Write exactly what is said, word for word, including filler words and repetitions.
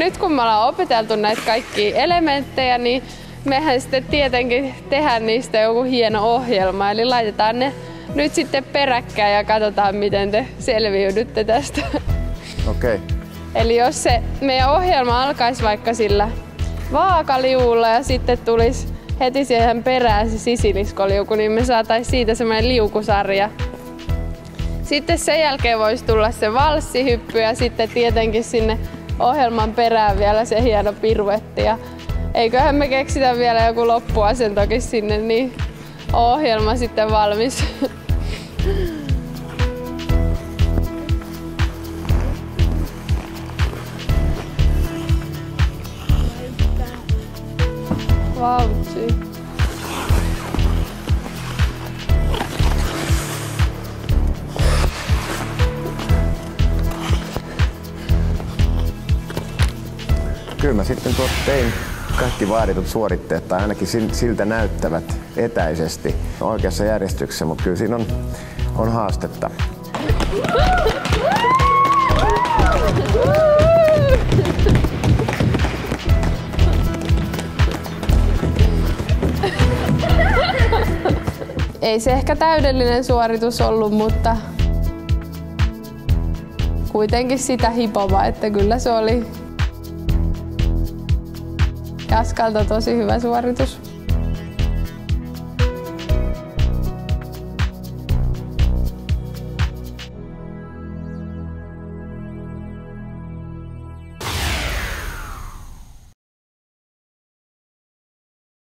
nyt kun me ollaan opeteltu näitä kaikkia elementtejä, niin mehän sitten tietenkin tehdään niistä joku hieno ohjelma. Eli laitetaan ne nyt sitten peräkkäin ja katsotaan, miten te selviydytte tästä. Okei. Okay. Eli jos se meidän ohjelma alkaisi vaikka sillä vaakaliuulla ja sitten tulisi heti siihen perään se sisiliskoliuku, niin me saataisiin siitä semmoinen liukusarja. Sitten sen jälkeen voisi tulla se valssihyppy ja sitten tietenkin sinne ohjelman perään vielä se hieno piruetti. Ja eiköhän me keksitä vielä joku loppuasentokin sinne, niin ohjelma sitten valmis. Vautsi. Kyllä mä sitten tuot tein kaikki vaaditut suoritteet, tai ainakin siltä näyttävät etäisesti oikeassa järjestyksessä, mutta kyllä siinä on, on haastetta. Ei se ehkä täydellinen suoritus ollut, mutta kuitenkin sitä hipova, että kyllä se oli Jaskalta tosi hyvä suoritus.